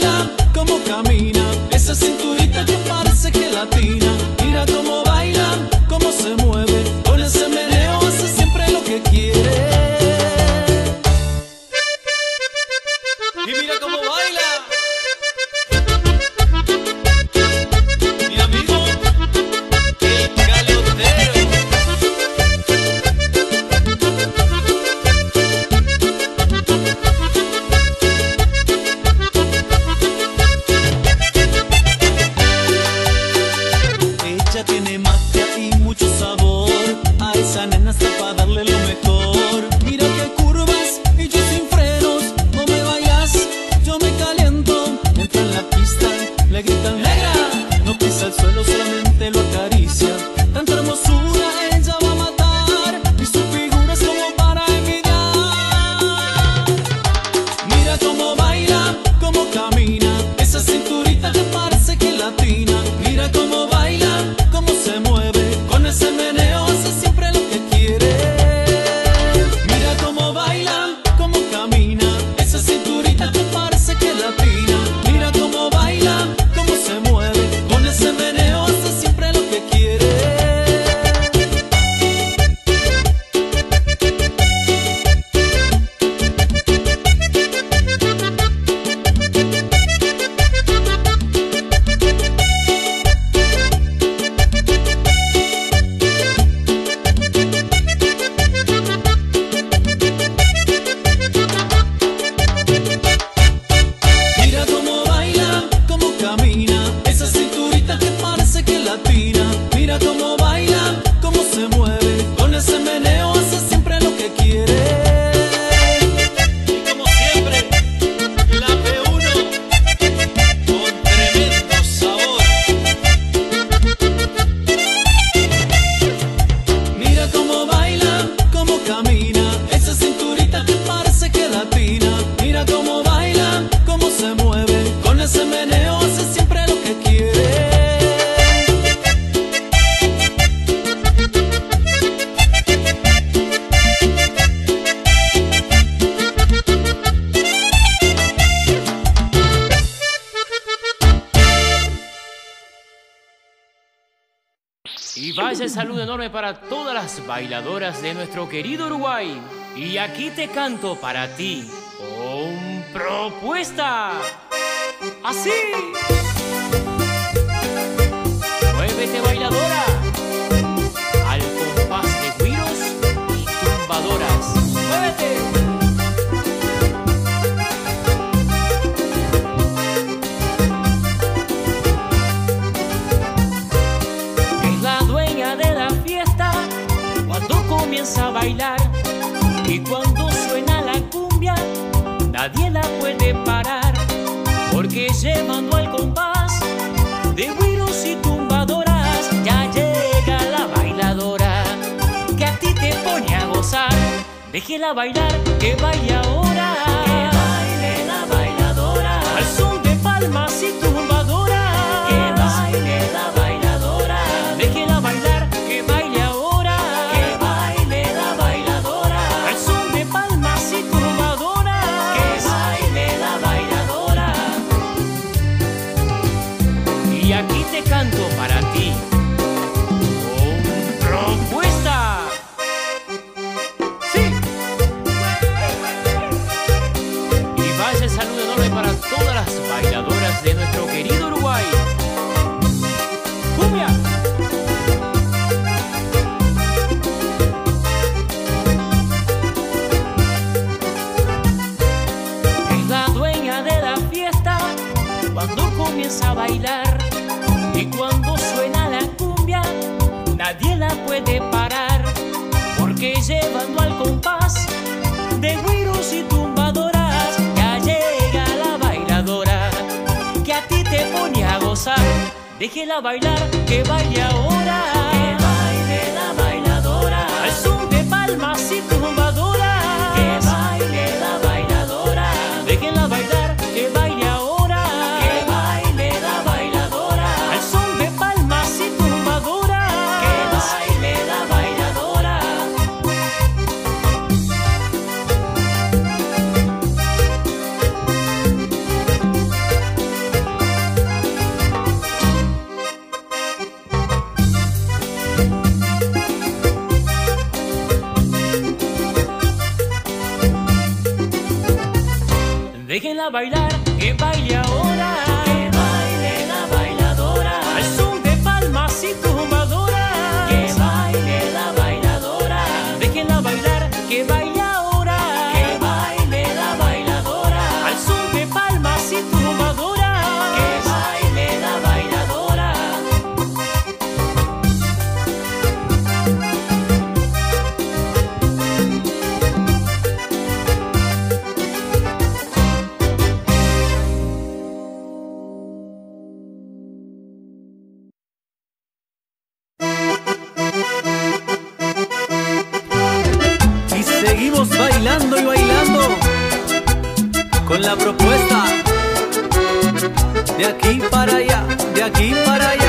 baila, cómo camina, esa cinturita que parece gelatina. Mira cómo baila, cómo se mueve, con ese meneo hace siempre lo que quiere. Y mira cómo baila. Mi amigo, el calotero. Ella tiene magia y mucho sabor, a esa nena está para darle lo mejor. Mira que curvas y yo sin frenos, no me vayas, yo me caliento. Entra en la pista, le gritan negra, no pisa el suelo, solamente lo acaricia. Tanta hermosura ella va a matar, y su figura es como para envidiar. Mira cómo baila, cómo camina, esa cinturita que parece gelatina. Mira cómo baila, cómo se mueve, con ese meneo hace siempre lo que quiere. Mira cómo baila, cómo camina, esa cinturita que parece gelatina. Mira cómo baila, cómo se mueve, con ese meneo hace siempre lo que quiere. Mira cómo baila, cómo camina, esa cinturita que parece gelatina. Mira cómo baila, cómo se mueve, con ese meneo hace siempre lo que quiere. Y como siempre, la P1 con tremendo sabor. Mira cómo baila, cómo camina, esa cinturita que parece gelatina. Mira cómo baila, cómo se mueve, con ese meneo hace siempre lo que quiere. Y vaya el saludo enorme para todas las bailadoras de nuestro querido Uruguay. Y aquí te canto para ti con propuesta. Así. Muévete, bailadora, al compás de güiros y tumbadoras. Muévete. Es la dueña de la fiesta cuando comienza a bailar, y cuando suena la cumbia nadie la puede parar, porque llevando al compás de güiros y tumbadoras ya llega la bailadora que a ti te pone a gozar. Déjela bailar, que baile ahora, que baile la bailadora, al son de palmas y tumbadoras, que baile la bailadora. Déjela bailar, que baile ahora, que baile la bailadora, al son de palmas y tumbadoras, que baile la bailadora. Y aquí te canto para ti con propuesta. Sí. Y vaya el saludo enorme para todas las bailadoras de nuestro querido Uruguay. ¡Cumbia! Es la dueña de la fiesta cuando comienza a bailar, y cuando suena la cumbia nadie la puede parar, porque llevando al compás de güiros y tumbadoras ya llega la bailadora que a ti te pone a gozar. Déjela bailar, que baile ahora, que baile la bailadora, al son de palmas y tumbadoras, que baile la bailadora. Déjela bailar, que baile ahora, que baile la bailadora, al son de palmas y tumbadoras, que baile la bailadora. bailar, que baile ahora. Que baile la bailadora. Al son de palmas y tumbadoras. Que baile la bailadora. Déjenla bailar, que baile ahora. Que baile la bailadora. Al son de palmas y tumbadoras. Que baile la bailadora. Y seguimos bailando y bailando con la propuesta de aquí para allá, de aquí para allá.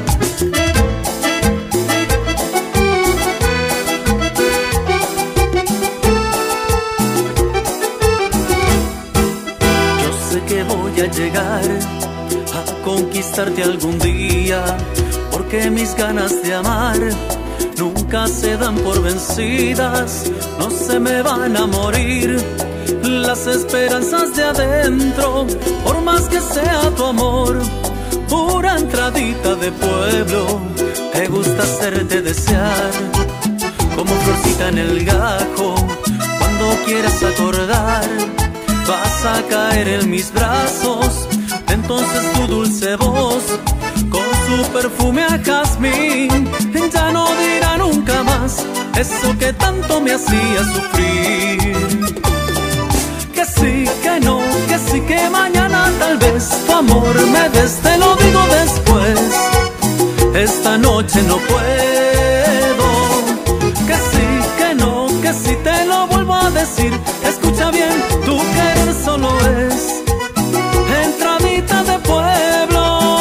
Yo sé que voy a llegar a conquistarte algún día, porque mis ganas de amar nunca se dan por vencidas, no se me van a morir las esperanzas de adentro, por más que sea tu amor, pura entradita de pueblo. Te gusta hacerte desear, como florcita en el gajo, cuando quieras acordar, vas a caer en mis brazos. Entonces tu dulce voz, con su perfume a jazmín, ya no dirá nunca más eso que tanto me hacía sufrir. Que sí, que no, que sí, que mañana tal vez tu amor me des, te lo digo después. Esta noche no puedo. Que sí, que no, que sí, te lo vuelvo a decir. Escucha bien, tu querer solo es entradita de pueblo.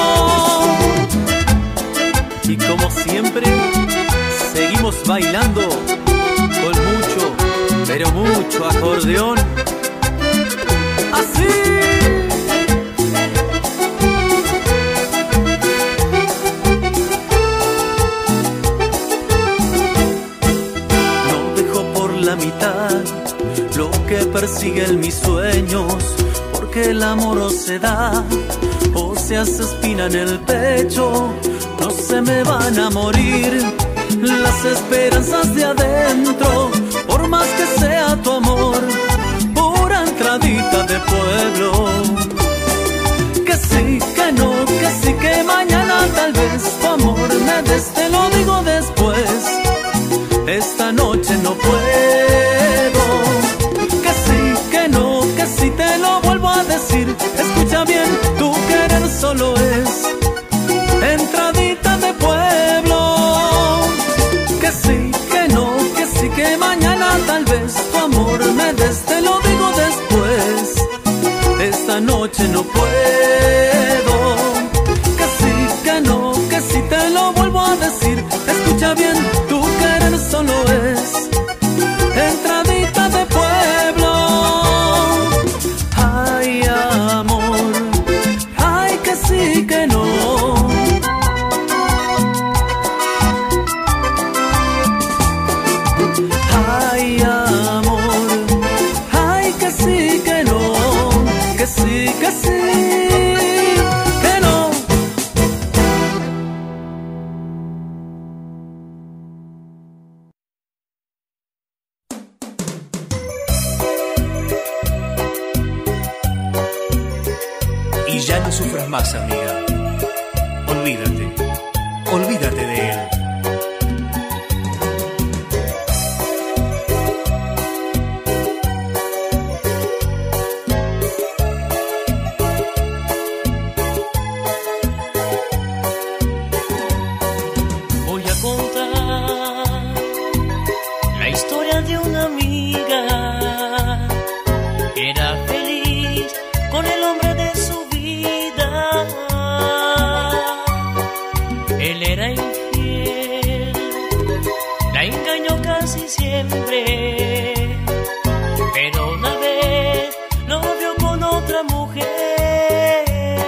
Y como siempre, seguimos bailando con mucho, pero mucho acordeón. Así. No dejo por la mitad lo que persiguen mis sueños, porque el amor o se da o se hace espina en el pecho. No se me van a morir las esperanzas de adentro, por más que sea tu amor, pura entradita de pueblo. Que sí, que no, que sí, que mañana tal vez tu amor me des, te lo digo después. Esta noche no puedo. Que sí, que no, que sí, te lo vuelvo a decir. Escucha bien, tu querer solo es entradita de pueblo. Que sí, que no, que sí, que mañana tal vez tu amor me des, te lo digo después. Esta noche no puedo. Que sí, que no, que sí, te lo vuelvo a decir. Escucha bien, tu querer solo es entradita de pueblo. Ay, amor, ay, que sí, que no. Ay, amor, ay, que sí, que no. Que sí, que sí, que no. Y ya no sufras más, amiga. Olvídate, olvídate de él. Voy a contar la historia de una amiga que era feliz con el hombre de su vida. Él era infiel, la engañó casi siempre, pero una vez lo vio con otra mujer.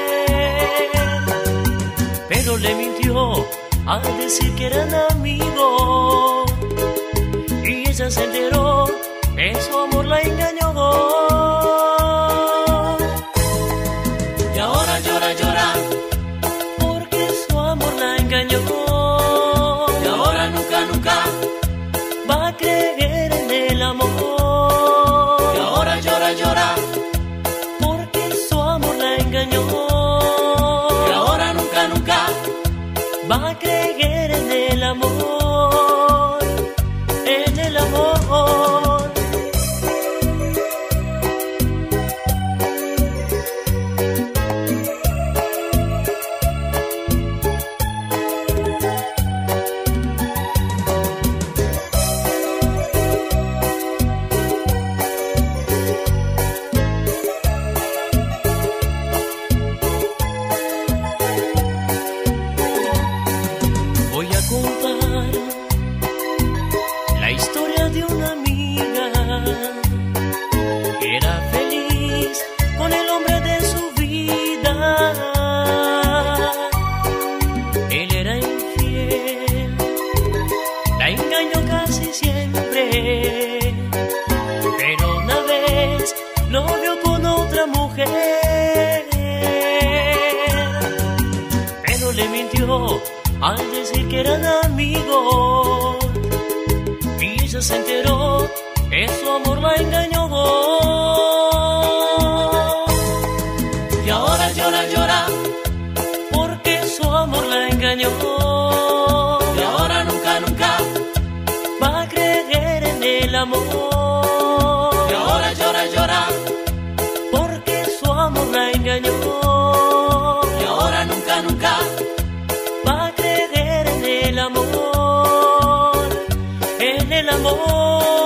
Pero le mintió al decir que eran amigos, y ella se enteró que su amor la engañó. engañó. Y ahora nunca, nunca va a creer en el amor, en el amor. La historia de una amiga que era feliz con el hombre de su vida. Él era infiel, la engañó casi siempre, pero una vez lo vio con otra mujer. Pero le mintió al decir que eran amigos, y ella se enteró que su amor la engañó. y ahora llora, llora, Porque su amor la engañó. y ahora nunca, nunca, Va a creer en el amor. y ahora llora, llora, Porque su amor la engañó. y ahora nunca, nunca, Va a creer en el amor, en el amor.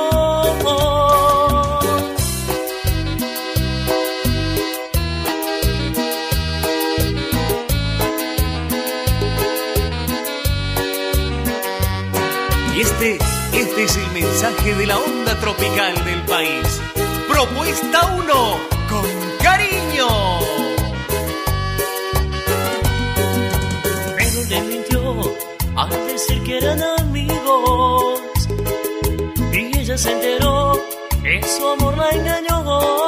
Y este es el mensaje de la onda tropical del país. Propuesta 1, con cariño. Pero le mintió al decir que eran amigos, y ella se enteró que su amor la engañó.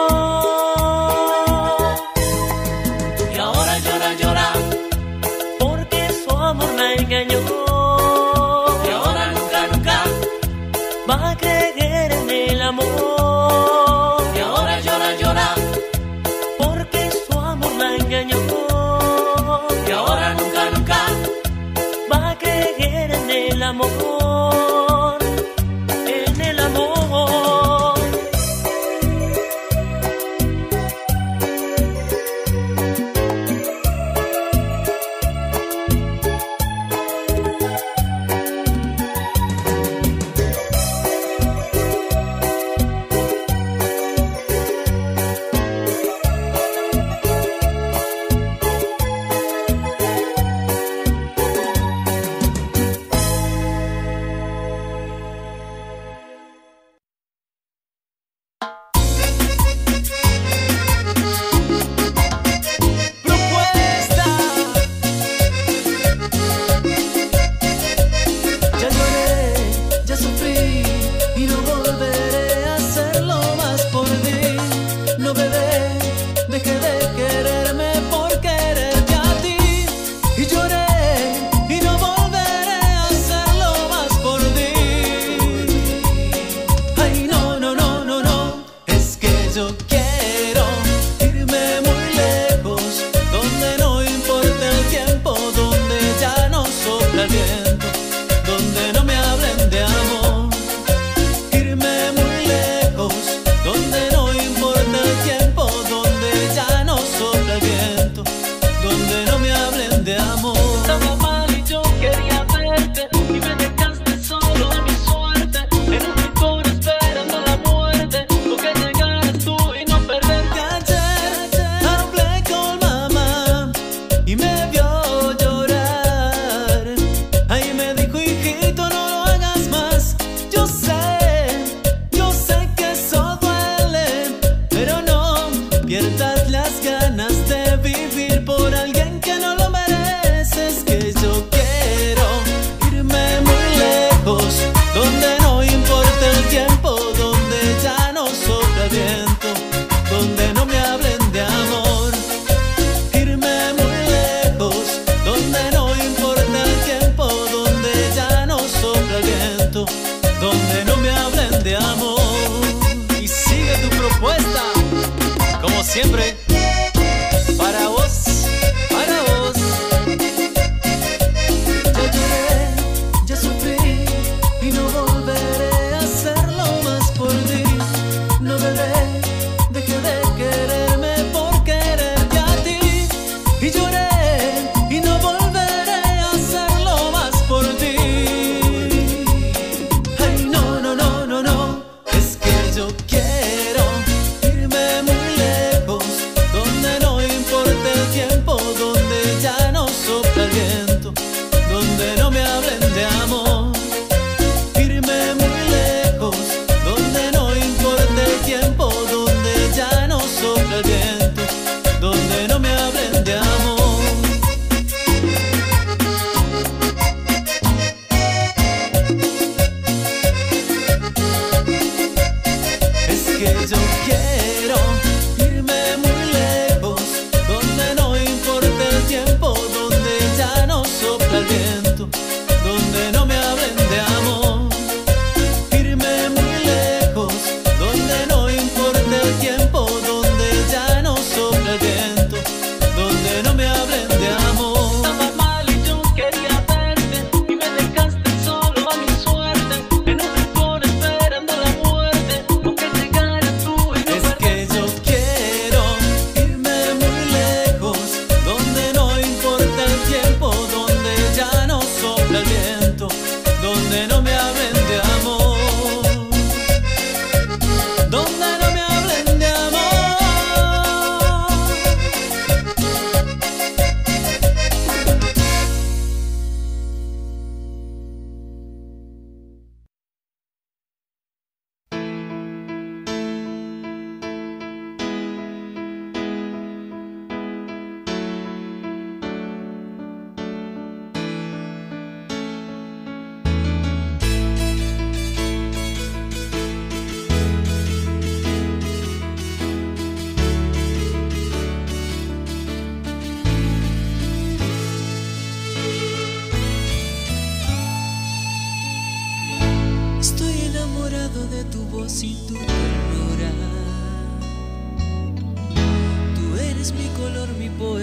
y ahora llora, llora, Porque su amor la engañó. y ahora nunca, nunca, Va a creer en el amor. y ahora llora, llora, Porque su amor la engañó. y ahora nunca, nunca, Va a creer en el amor, en el amor. Propuesta. Ya lloré, ya sufrí y no volveré a hacerlo más por ti. No, bebé, dejé de quererme por quererte a ti. Y lloré y no volveré a hacerlo más por ti. Ay, no, no, no, no, no, es que yo quiero irme muy lejos, donde no importa el tiempo, donde ya no sopla el viento, donde no me hablen de amor. Irme muy lejos, donde no importa el tiempo, donde ya no sopla el viento, donde no me hablen de amor. Estaba mal y yo quería verte, y me dejaste solo a mi suerte, en un rincón esperando la muerte, o que llegaras tú y no perderte. Ayer hablé con mamá y me vio llorar. Ahí me dijo, hijito, no lo hagas más. Yo sé que eso duele, pero no pierdas las ganas de vivir por alguien que no lo mereces. Que yo quiero irme muy lejos, donde no importa el tiempo, donde ya no sopla el viento, donde no me hablen de amor. Irme muy lejos, donde no importa el tiempo, donde ya no sopla el viento, donde no me hablen de amor. Y sigue tu propuesta, como siempre, para hoy.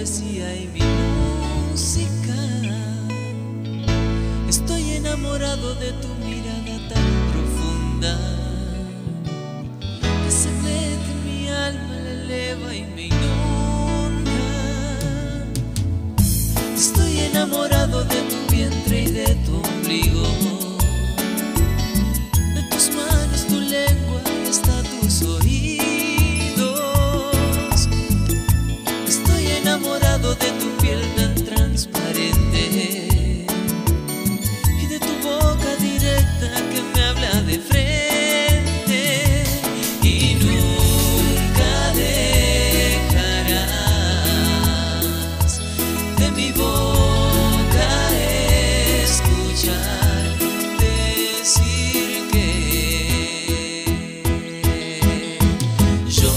poesía y mi música. Estoy enamorado de tu mirada tan profunda que se mete en mi alma, la eleva y me inunda. Estoy enamorado de tu vientre y de tu ombligo, de tus manos, tu lengua y hasta tus oídos. Estoy enamorado de tu piel tan transparente y de tu boca directa que me habla de frente. Y nunca dejarás de mi boca escuchar decir que yo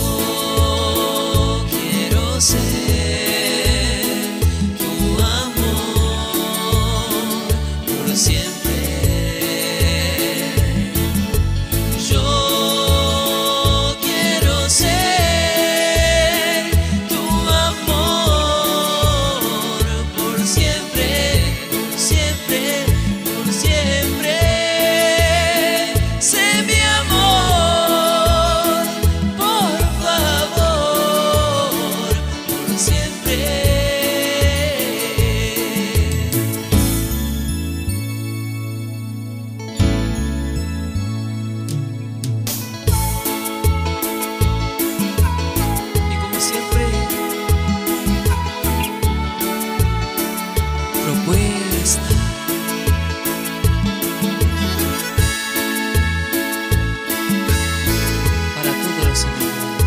quiero ser tu amor por siempre. Yo quiero ser tu amor por siempre, por siempre, por siempre. Sé mi amor, por favor, por siempre. Y como siempre, propuesta. Para todos los enamorados.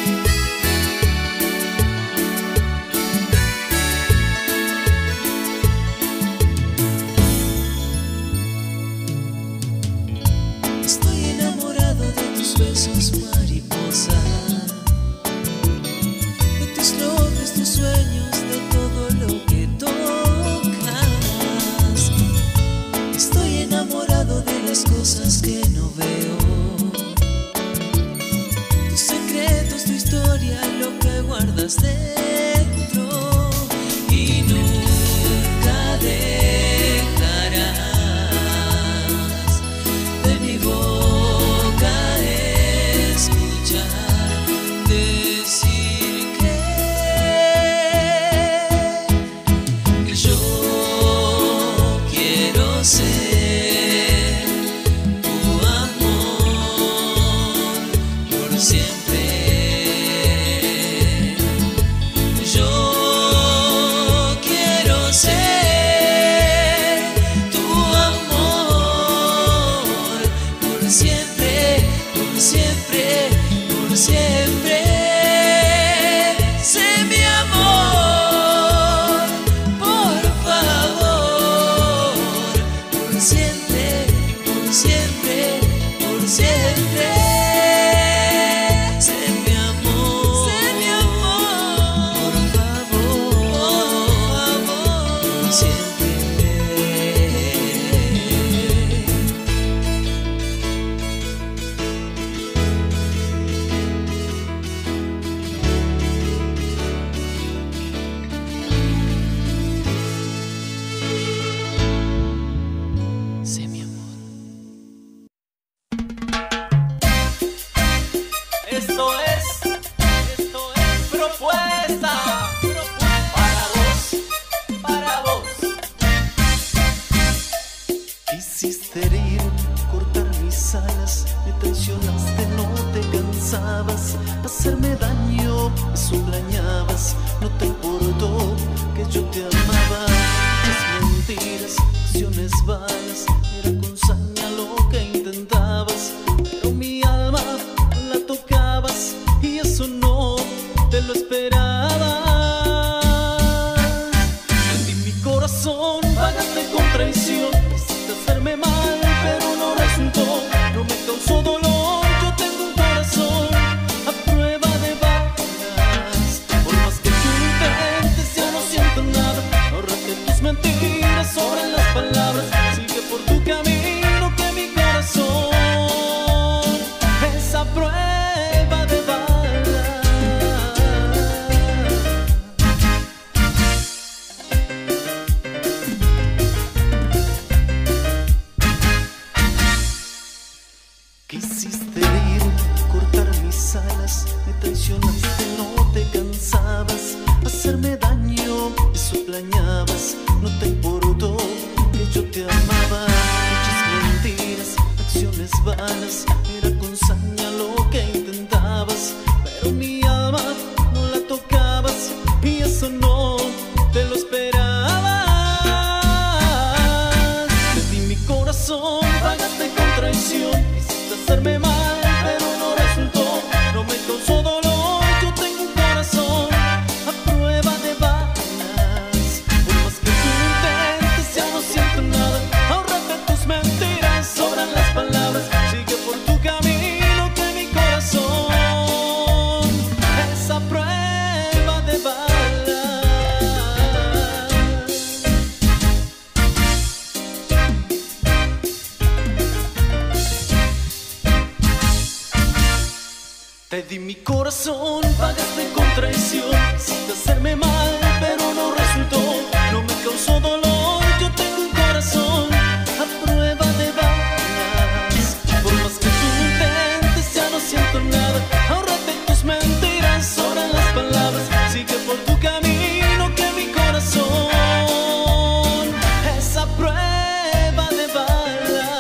Estoy enamorado de tus besos, mariposa, de tus logros, tus sueños, de todo lo que tocas. Estoy enamorado de las cosas que no veo, tus secretos, tu historia, lo que guardas dentro. Y nunca dejarás de mi boca escuchar decir que yo quiero ser tu amor por siempre. Yo quiero ser tu amor por siempre, por siempre, por siempre. Sé mi amor, por favor, por siempre, por siempre, por siempre. Sé mi amor, por favor, por siempre. Sé mi amor. Esto es propuesta para vos. Quisiste herir, cortar mis alas, me traicionaste, no te cansabas, hacerme daño, me extrañabas, no te importó que yo te amaba. Es mentiras, acciones vanas, era con saña lo que intentabas, pero mi alma la tocabas y eso no te lo esperaba. Vendí mi corazón, pagaste con traición, quisiste hacerme mal, pero no resultó, no me causó dolor. Yo tengo un corazón a prueba de balas, por más que tú intentes ya no siento nada. hacerme daño, eso planeabas. No te importó que yo te amaba. Muchas mentiras, acciones vanas, era con saña lo que intentabas, pero mi alma no la tocabas y eso no te lo esperabas. Te di mi corazón, pagaste con traición, quisiste hacerme mal, pero no resultó. No me causó dolor, yo tengo un corazón a prueba de balas. Por más que tú intentes, ya no siento nada. Ahórrate tus mentiras, sobran las palabras. Sigue por tu camino, que mi corazón es a prueba de balas. Te di mi corazón, pagaste con traición, quisiste hacerme mal, pero no resultó. No me causó dolor, yo tengo un corazón a prueba de balas. Por más que tú intentes, ya no siento nada. Ahórrate tus mentiras, sobran las palabras. Sigue por tu camino, que mi corazón es a prueba de balas.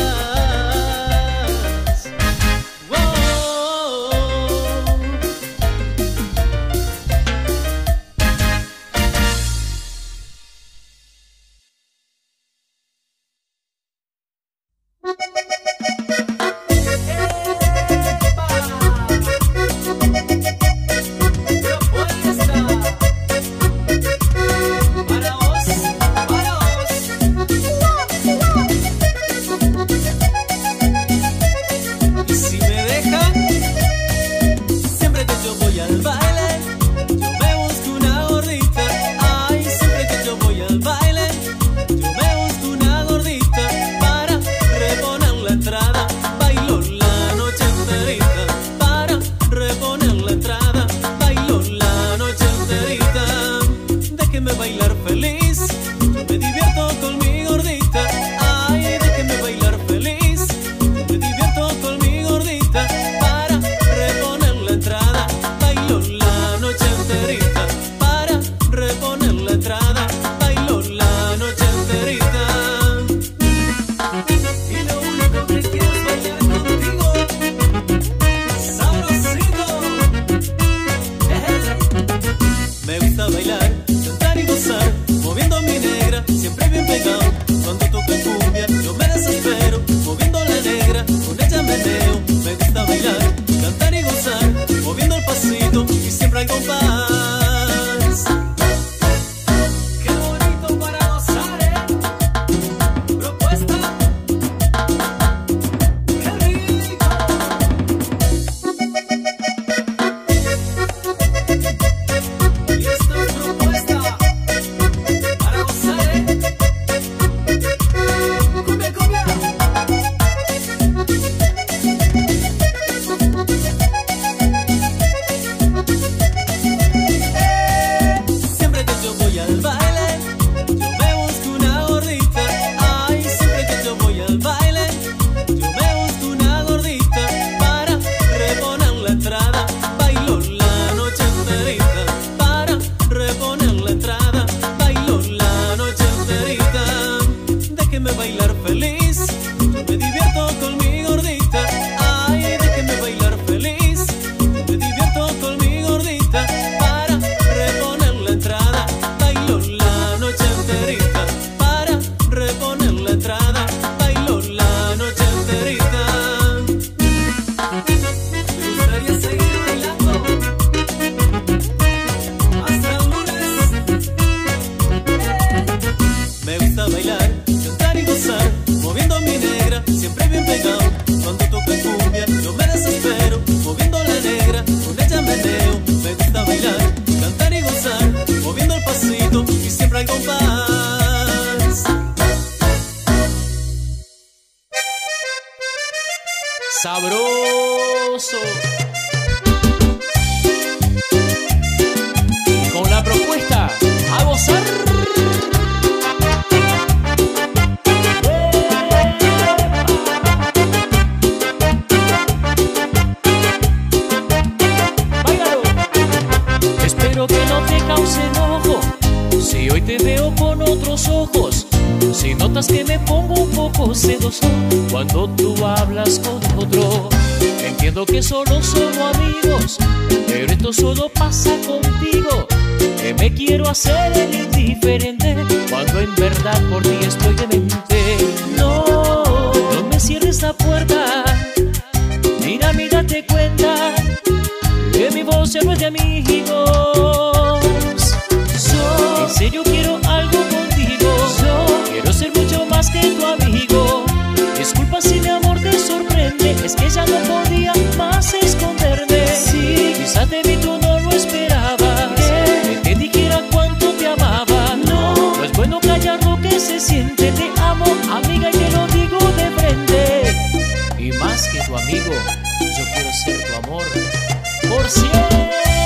Y si me dejan, siempre que yo voy al baile, yo me busco una gordita. Ay, siempre que yo voy al baile, yo me busco una gordita para reponer la entrada. Bailo la noche enterita para reponer la entrada. Bailo la noche enterita, déjeme bailar feliz. Yo me divierto con mi gordita. Ay, déjeme bailar feliz. Yo me divierto con mi gordita para reponer la entrada. Bailo la noche enterita para reponer la entrada. Bailo la noche enterita. Y lo único que quiero es bailar contigo, sabrosito. Me gusta bailar, cantar y gozar, moviendo mi negra, siempre bien pegado. Cuando toca cumbia, yo me desespero, moviendo la negra, con ella meneo. Me gusta bailar, cantar y gozar, moviendo el pasito y siempre al compás. Qué bonito para gozar, propuesta, qué rico. Y esta es propuesta para gozar, cumbia, cumbia. Siempre que yo voy al baile, yo me busco una gordita. Ay, siempre que yo voy al baile, yo me busco una gordita para reponer la entrada. Bailo la noche enterita para reponer la entrada. Bailo la noche enterita, déjeme bailar feliz. Yo me divierto con mi gordita. Ay, déjeme bailar feliz. Yo me divierto con mi gordita para reponer la entrada. Bailo la noche enterita para reponer la entrada. Bailo la noche enterita. Me gustaría seguir bailando hasta el lunes. Me gusta bailar, cantar y gozar, moviendo mi negra, siempre bien pegado. Cuando toca cumbia, yo me desespero, moviendo la negra, con ella meneo. Me gusta bailar, cantar y gozar, moviendo el pasito y siempre al compás. Sabroso. Con la propuesta a gozar. Báilalo. Espero que no te cause menos enojo si hoy te veo con otros ojos. Si notas que me pongo un poco celoso cuando tú hablas con otro. Entiendo que solo somos amigos, pero esto solo pasa contigo. Que me quiero hacer el indiferente cuando en verdad por ti estoy demente. No, no me cierres la puerta. Mira, date cuenta que mi voz ya no es de amigos. En serio quiero algo contigo. Quiero ser mucho más que tu amigo. Disculpa si mi amor te sorprende, es que ya no podía más esconderme. Sí, quizás de mí tú no lo esperabas, que te dijera cuánto te amaba. No es bueno callar lo que se siente. Te amo, amiga, y te lo digo de frente. Y más que tu amigo, yo quiero ser tu amor por siempre.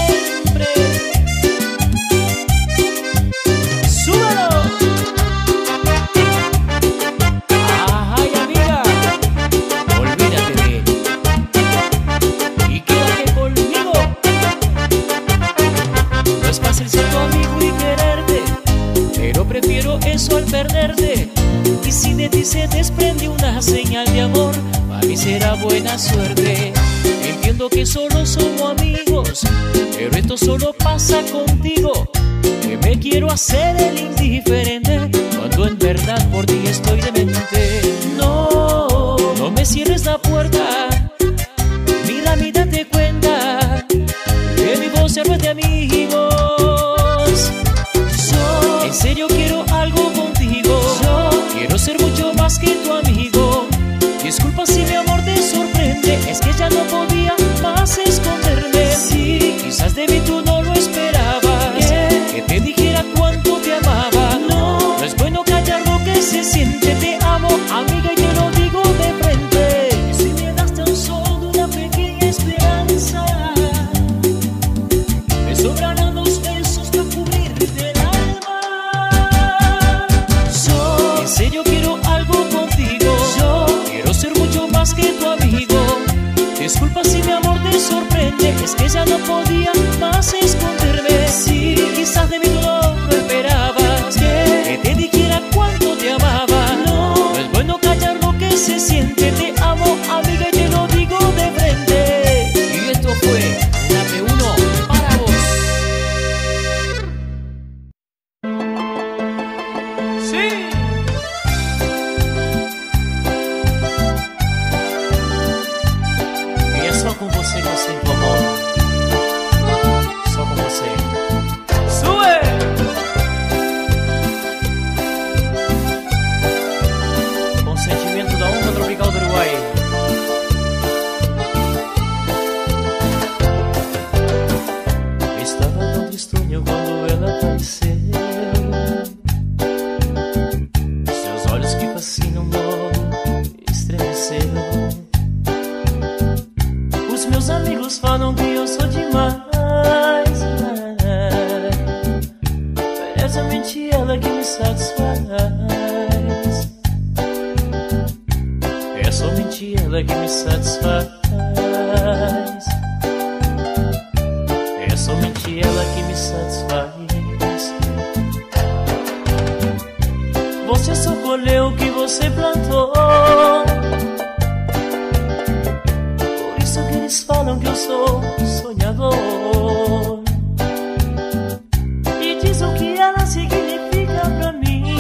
Prefiero eso al perderte. Y si de ti se desprende una señal de amor, para mí será buena suerte. Entiendo que solo somos amigos, pero esto solo pasa contigo. Que me quiero hacer el indiferente cuando en verdad por ti estoy demente. No, no me cierres la puerta. Mira, date cuenta que mi voz ya no es de amigos. En serio quiero algo contigo. Quiero ser mucho más que tu amigo. Disculpa si mi amor te sorprende, es que ya no podía más esconderme. Sí, quizás de mí tú no lo esperabas, que te dijera cuánto te amaba. No es bueno callar lo que se siente. Te amo, amiga, y te lo digo de frente. Si me das tan solo una pequeña esperanza, me sobrarán los besos para cubrirte el alma. En serio quiero algo contigo. Quiero ser mucho más que tu amigo. Disculpa si mi amor te sorprende, es que ya no podía más esconderme. Sí, quizás de mí tú no lo esperabas, que te dijera cuánto te amaba. No es bueno callar lo que se siente. Te amo, amiga, y te lo digo de frente. Y esto fue la P1 para vos. Sí. Só com você que eu sinto amor. Só com você. Sue! Com sentimento da onda tropical do Uruguai. Estava tão tristonho quando ela apareceu. Seus olhos que fascinam logo estremeceram. Meus amigos falam que eu sou demais. É somente ela que me satisfaz. É somente ela que me satisfaz. É somente ela que me satisfaz. Você só colheu o que você plantou. Eles falam que eu sou sonhador e diz o que ela significa pra mim.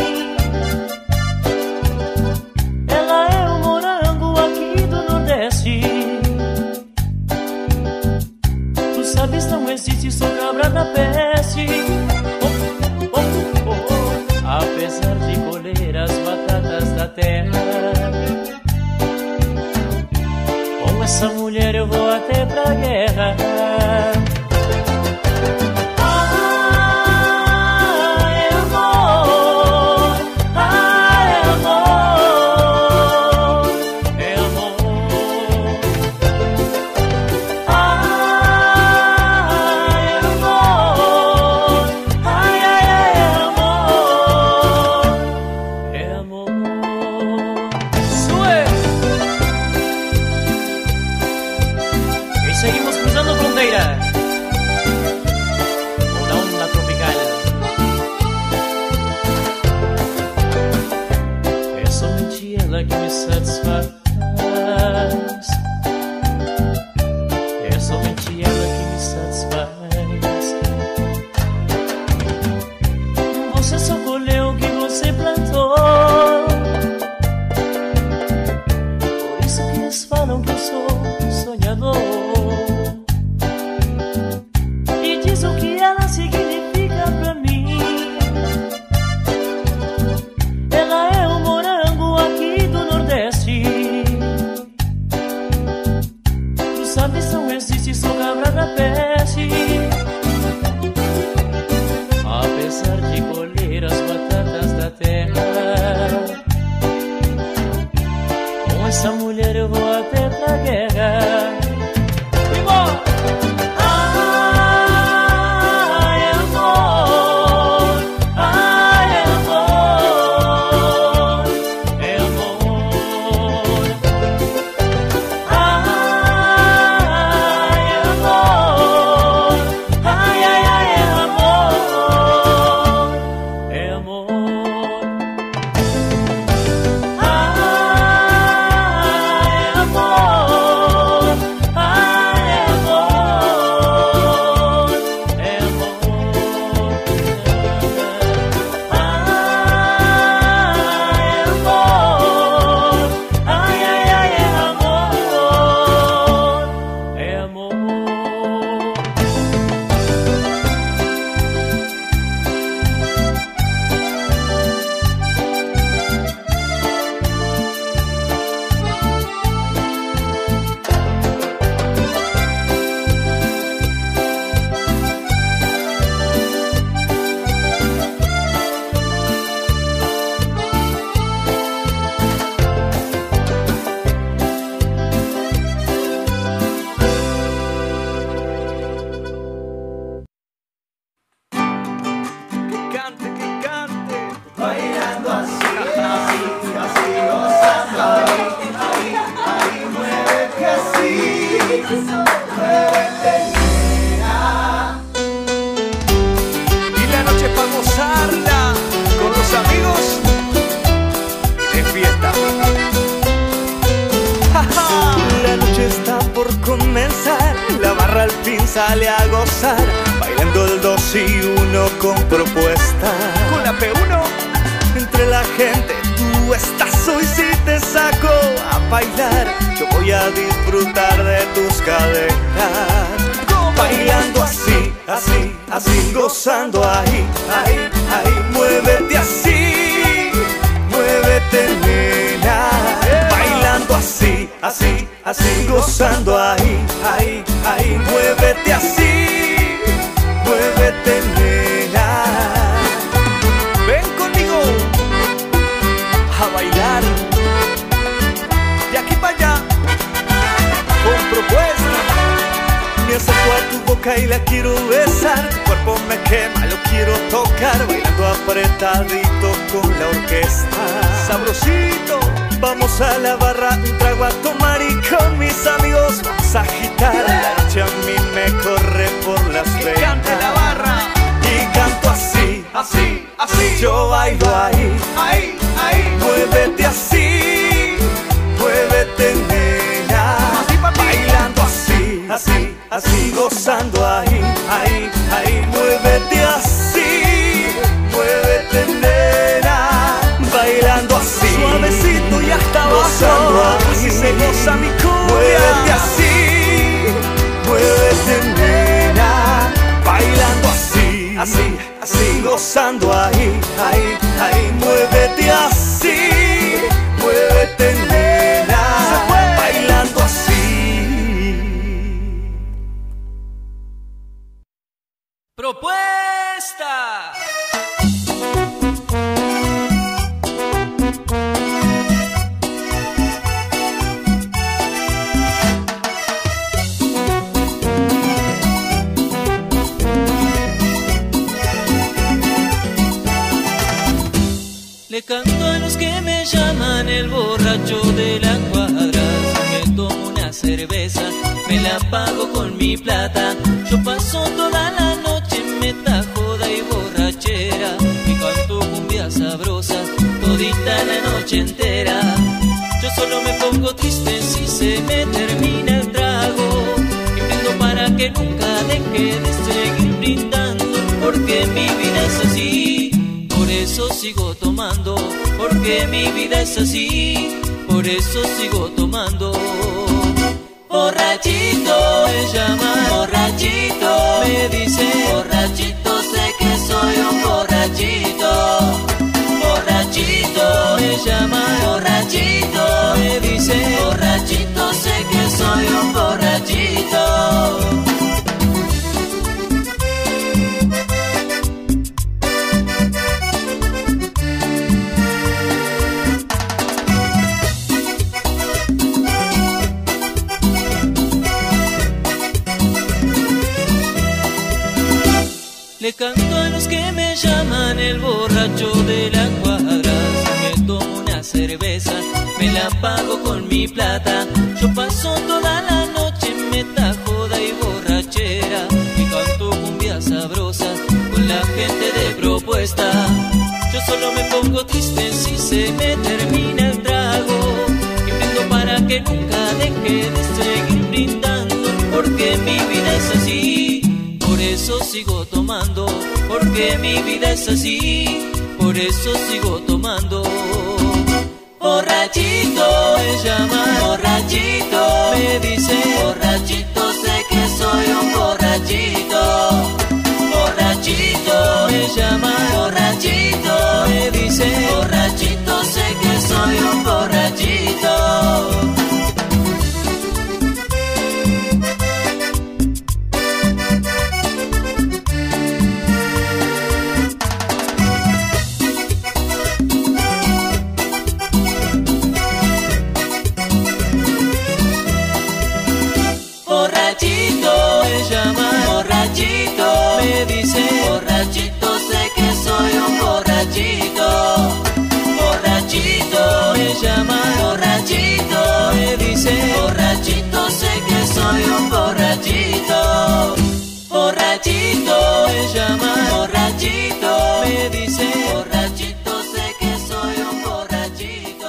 Ela é um morango aqui do Nordeste. Tu sabes, não existe, sou cabra da peste. Oh, oh, oh, oh. Apesar de colher as batatas da terra, essa mulher eu vou até pra guerra. ese socoleo que você plantou. Por isso que eles falam que eu sou sonhador. E diz o que ela significa pra mim. Ela é o morango aqui do Nordeste. Tu sabes, não existe, sou cabra da peste. Apesar de colher as batatas da terra, com essa mulher eu vou até pra guerra. Ai, amor, ai, amor, é amor. Ai, amor, ai, ai, ai, é amor. É amor. Ai, amor. Ai, amor. É amor. Ai, amor. Ai, ai, ai, é amor. É amor. Que cante, que cante. Bailando así, así, así, gozando ahí, ahí, ahí, muévete así, muévete nena. Y la noche para gozarla con los amigos de fiesta. La noche está por comenzar, la barra al fin sale a gozar, bailando el 2 y 1 con propuesta. Con la P1 Entre la gente tú estás hoy, si te saco a bailar, yo voy a disfrutar de tus caderas. Bailando así, así, así, gozando ahí, ahí, ahí, muévete así, muévete nena. Bailando así, así, así, gozando ahí, ahí, ahí, muévete así, muévete nena. ven conmigo a bailar de aquí para allá con propuesta. Me acerco a tu boca y la quiero besar, tu cuerpo me quema, lo quiero tocar, bailando apretadito con la orquesta. Sabrosito. Vamos a la barra, un trago a tomar y con mis amigos vamos a agitar. La noche a mí me corre por las venas. Cante la barra. Y canto así, Así, así. yo bailo ahí. Ahí, ahí. Muévete así, muévete nena. Así, papi. Bailando así, así, así, gozando ahí, ahí, ahí. Muévete así, muévete nena. Bailando así, Suavecito y hasta gozando abajo. ahí. Así se goza mi cumbia. Muévete así, muévete nena. Bailando así, así, así, gozando ahí, ahí, ahí. Muévete así, muévete nena. Bailando así. Propuesta. Le canto a los que me llaman el borracho de la cuadra. Si me tomo una cerveza, me la pago con mi plata. Yo paso toda la noche en meta, joda y borrachera, y canto cumbia sabrosa todita la noche entera. Yo solo me pongo triste si se me termina el trago, y brindo para que nunca deje de seguir brindando, porque mi vida es así. Por eso sigo tomando, porque mi vida es así, por eso sigo tomando. Borrachito me llama, borrachito me dice, borrachito sé que soy un borrachito. Borrachito me llama, borrachito me dice, borrachito sé que soy un borrachito. Le canto a los que me llaman el borracho de la cuadra. Si me tomo una cerveza, me la pago con mi plata. Yo paso toda la noche en meta, joda y borrachera, y canto cumbia sabrosa con la gente de propuesta. Yo solo me pongo triste si se me termina el trago, y brindo para que nunca deje de seguir brindando, porque mi vida es así. Por eso sigo tomando, porque mi vida es así, por eso sigo tomando. Borrachito me llama, borrachito me dice, borrachito sé que soy un borrachito. Borrachito me llama, borrachito me dice, borrachito sé que soy un borrachito. Borrachito me llama, borrachito me dice, borrachito sé que soy un borrachito. Borrachito me llama, borrachito me dice, borrachito sé que soy un borrachito. Borrachito me llama, borrachito me dice, borrachito sé que soy un borrachito.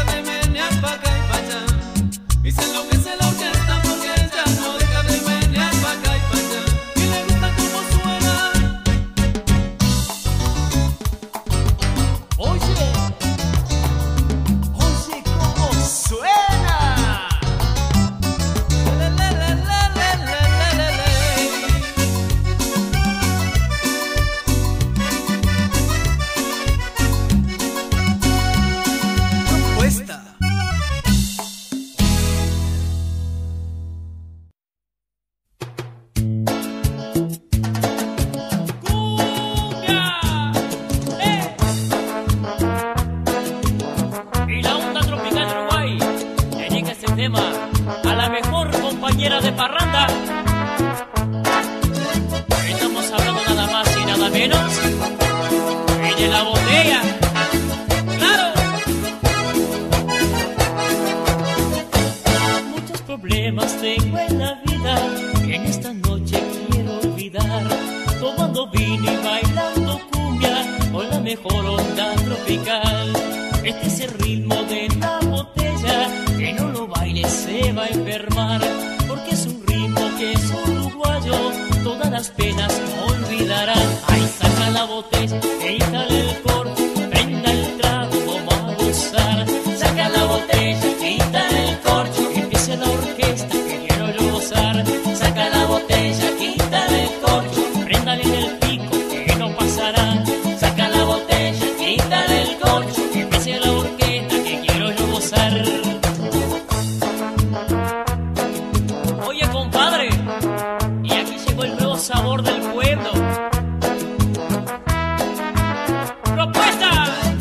Dicen lo que es la orquesta porque ella no deja de menear. banda. Estamos hablando nada más y nada menos que de la botella. ¡Claro! Muchos problemas tengo en la vida y en esta noche quiero olvidar, tomando vino y bailando cumbia con la mejor onda tropical. Este es el ritmo de la botella, que no lo baile se va a enfermar, porque es un ritmo que es uruguayo, todas las penas olvidará. Ahí saca la botella, quítale el corcho, prenda el trago, vamos a gozar. Saca la botella, quítale el corcho, que empiece la orquesta, que quiero yo gozar. Saca la botella, quítale el corcho, préndale en el pico, que no pasará. Saca la botella, quítale el corcho, que empiece la orquesta, que quiero yo gozar. Oye, compadre, y aquí llegó el nuevo sabor del pueblo. ¡Propuesta!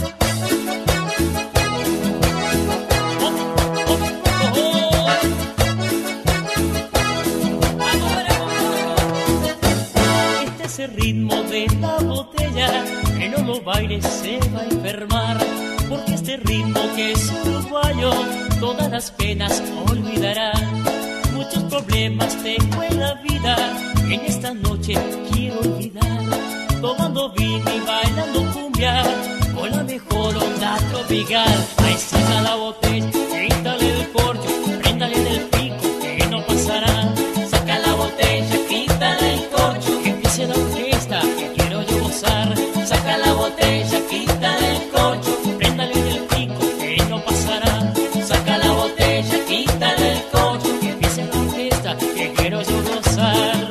Este es el ritmo de la botella, que no lo baile se va a enfermar, porque este ritmo que es uruguayo, todas las penas olvidará. Muchos problemas tengo en la vida, en esta noche quiero olvidar, tomando vino y bailando cumbia con la mejor onda tropical. Ahí saca la botella, quítale el corcho, préndale en el pico, que no pasará. Saca la botella, quítale el corcho, que empiece la orquesta, que quiero yo gozar. Saca la botella, quítale el corcho, préndale en el pico, que no pasará. Saca la botella, quítale el corcho, que empiece la orquesta, que quiero yo gozar.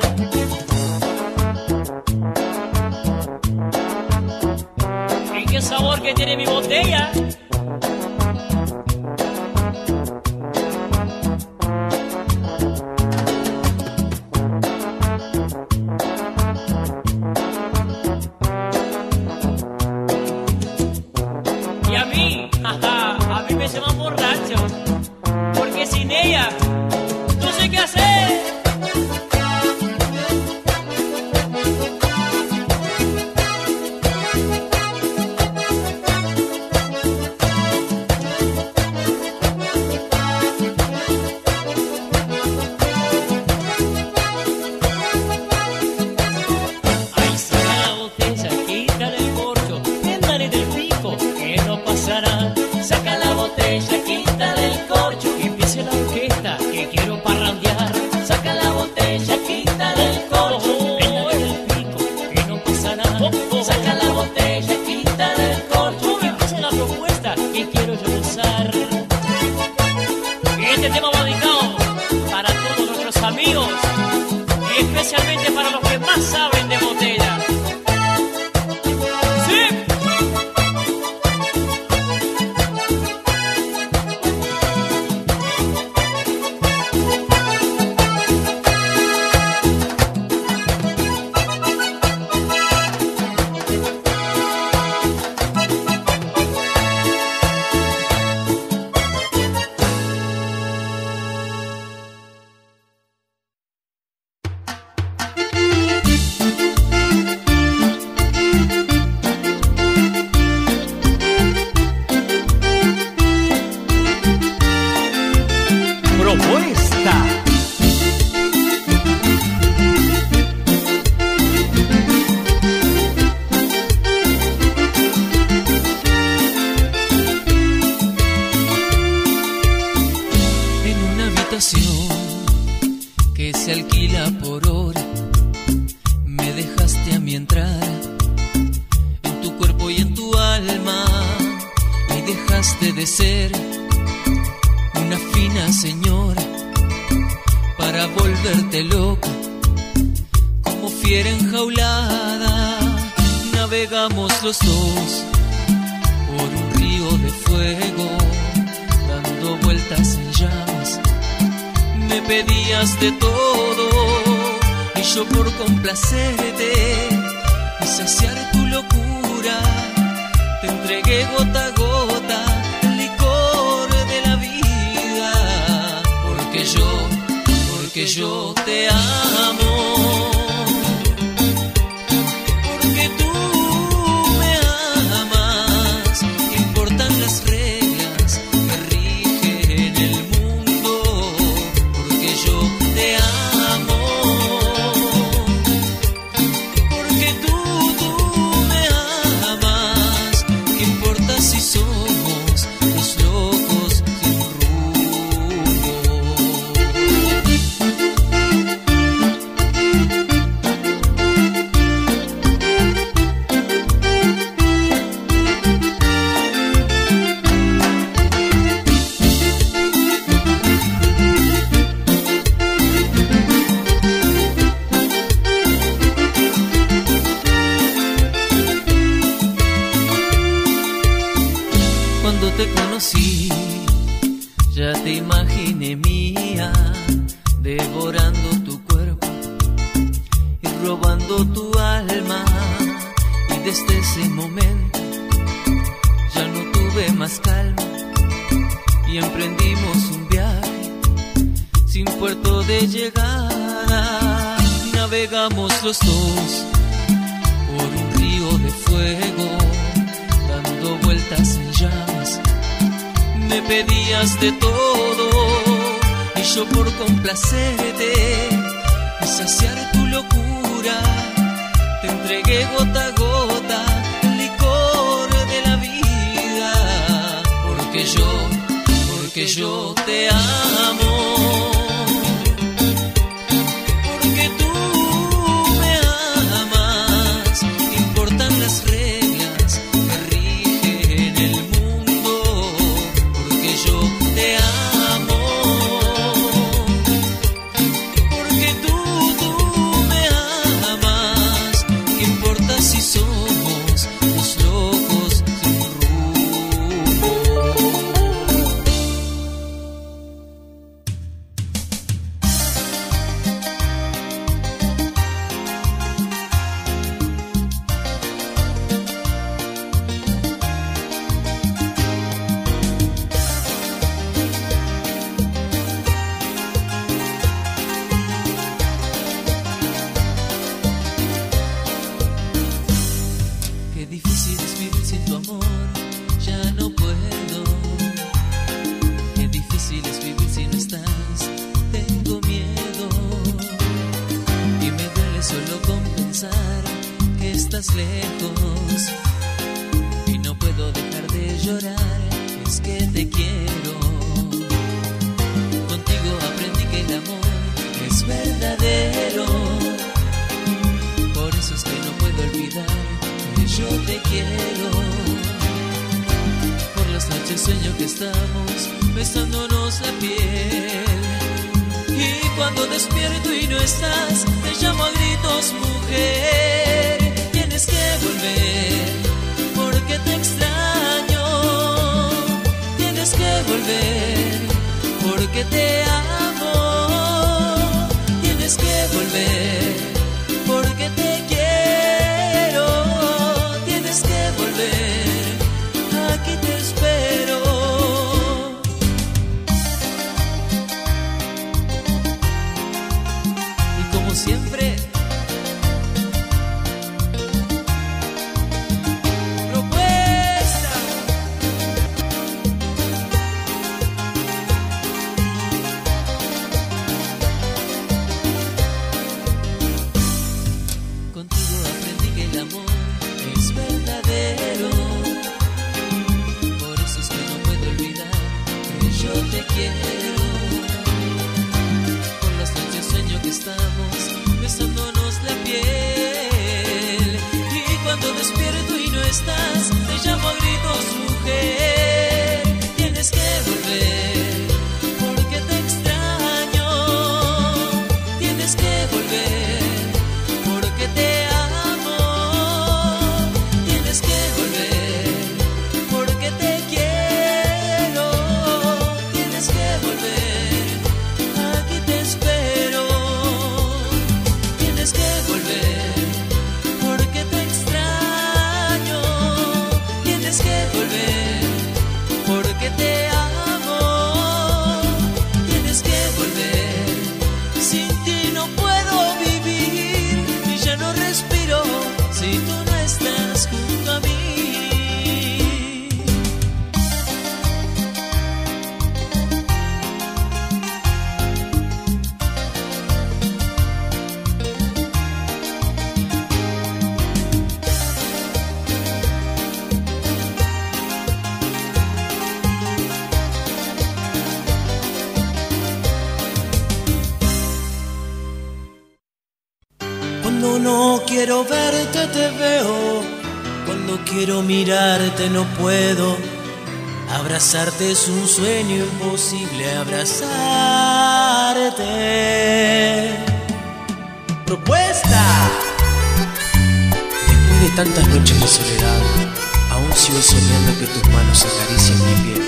¿Y qué sabor que tiene mi botella? Y a mí, a mí me llaman borracho, porque sin ella no sé qué hacer. Ahí saca la botella, quítale el corcho, préndale del pico, que no pasará. Saca la botella, quítale el corcho, que empiece la orquesta, que quiero parrandear. Saca la botella, quítale el corcho, préndale del pico, que no pasará. Saca la botella, quítale el corcho, que empiece la propuesta, que quiero yo gozar. Y este tema va dedicado para todos nuestros amigos y especialmente para los que más saben de botella. ¡Sí! Propuesta. En una habitación que se alquila por hora, me dejaste a mí entrar en tu cuerpo y en tu alma, y dejaste de ser una fina señora para volverte loca, como fiera enjaulada. Navegamos los dos por un río de fuego, dando vueltas en llamas. Me pedías de todo y yo por complacerte y saciar tu locura te entregué gota a gota el licor de la vida. Porque porque yo te amo, porque tú me amas. Importan las reglas que rigen el mundo, porque yo te amo, porque tú me amas. ¿Qué importa si somos los locos sin rumbo? Cuando te conocí, ya te imaginé mía, devorando tu cuerpo y robando tu alma. Y desde ese momento ya no tuve más calma y emprendimos un viaje sin puerto de llegada. Navegamos los dos por un río de fuego, dando vueltas en llamas. Me pedías de todo y yo por complacerte y saciar tu locura te entregué gota a gota el licor de la vida. Porque yo te amo, porque tú me amas. Importan las reglas que rigen el mundo, porque yo te amo, porque tú me amas. ¿Qué importa si somos los locos sin rumbo? Qué difícil es vivir sin tu amor, ya no puedo. Qué difícil es vivir si no estás, tengo miedo. Y me duele solo con pensar que estás lejos. Y no puedo dejar de llorar, es que te quiero. Contigo aprendí que el amor es verdadero. Por eso es que no puedo olvidar que yo te quiero. Por las noches sueño que estamos besándonos la piel. Y cuando despierto y no estás, te llamo a gritos, mujer. Tienes que volver, porque te extraño. Tienes que volver, porque te amo. Tienes que volver, porque te quiero. Tienes que volver, aquí te espero. Y como siempre, propuesta. Contigo aprendí que el amor es verdadero. Por eso es que no puedo olvidar que yo te quiero. Por las noches sueño que estamos besándonos la piel. Y cuando despierto y no estás, te llamo a gritos, mujer. Tienes que volver, porque te extraño. Tienes que volver, porque te amo. Tienes que volver, porque te quiero. Tienes que volver, aquí te espero. Tienes que volver, porque te extraño. Cuando no quiero verte te veo, cuando quiero mirarte no puedo. Abrazarte es un sueño imposible, abrazarte. Propuesta. Después de tantas noches de soledad, aún sigo soñando que tus manos acarician mi piel.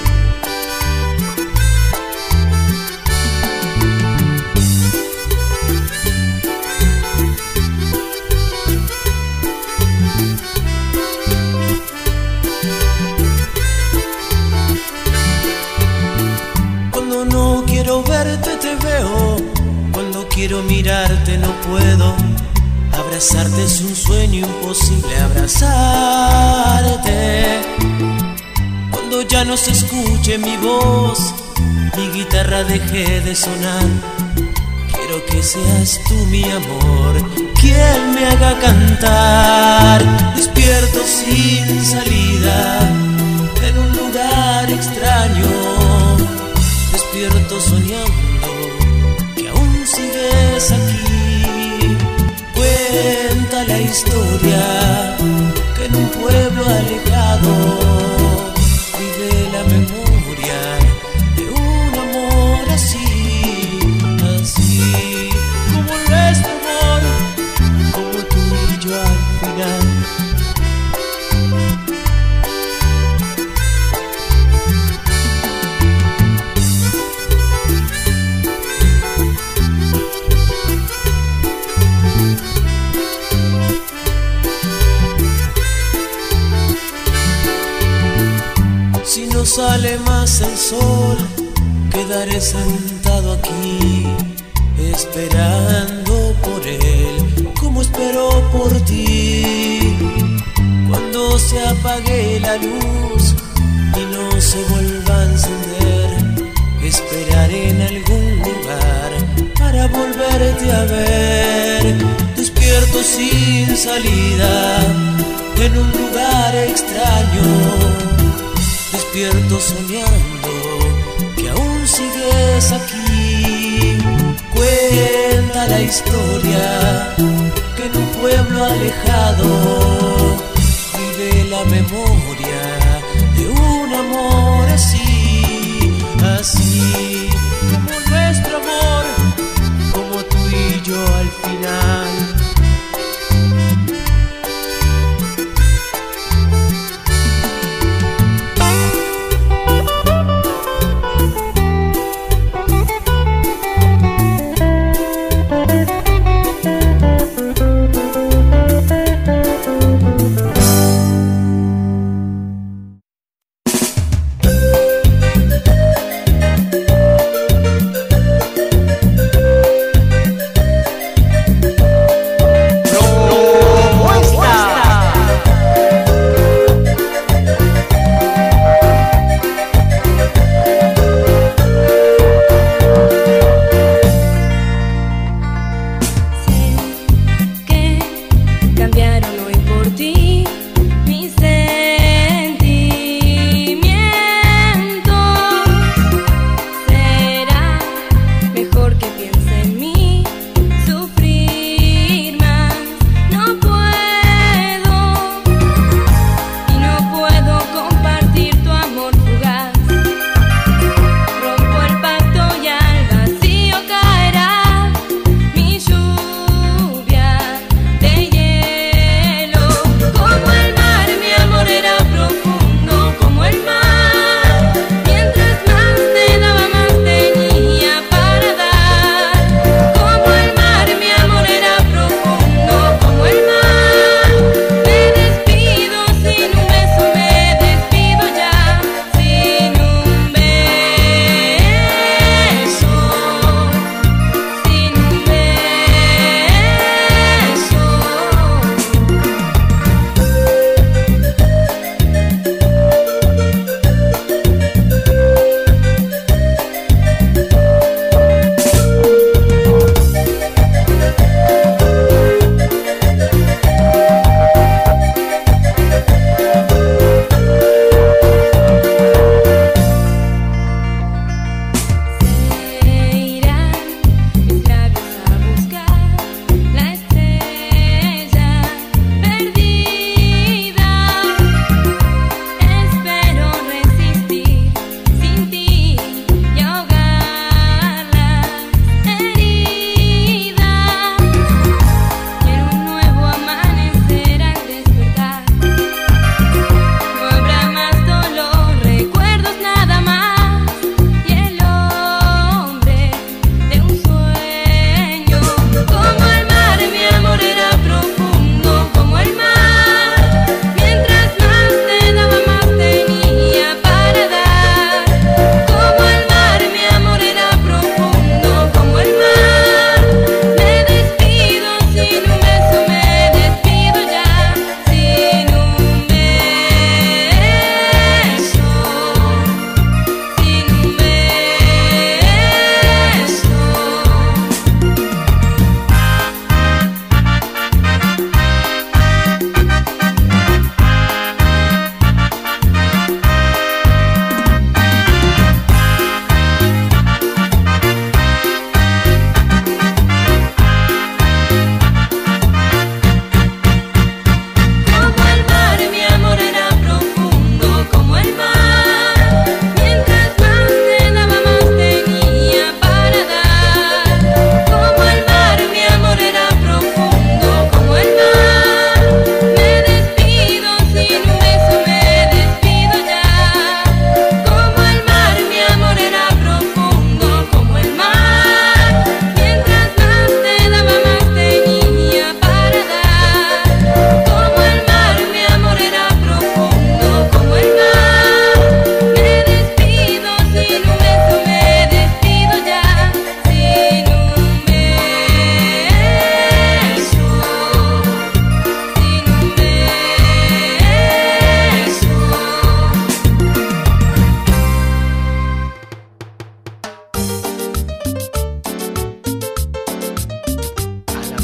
Cuando no quiero verte te veo, cuando quiero mirarte no puedo. Abrazarte es un sueño imposible, abrazarte. Cuando ya no se escuche mi voz, mi guitarra deje de sonar. Quiero que seas tú mi amor, quien me haga cantar. Despierto sin salida, en un lugar extraño. Despierto soñando que aún sigues aquí. Cuenta la historia que en un pueblo alejado vive la memoria de un amor así, así como nuestro amor, como tú y yo al final. Si no sale más el sol, quedaré sentado aquí, esperando por él, como espero por ti. Cuando se apague la luz y no se vuelva a encender, esperaré en algún lugar para volverte a ver. Despierto sin salida, en un lugar extraño. Despierto soñando que aún sigues aquí. Cuenta la historia que en un pueblo alejado vive la memoria de un amor así, así como nuestro amor, como tú y yo al final.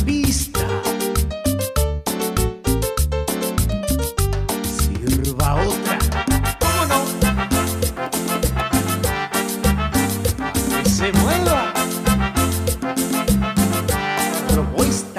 pista. Sirva otra. ¿Cómo no? Que se mueva. Propuesta.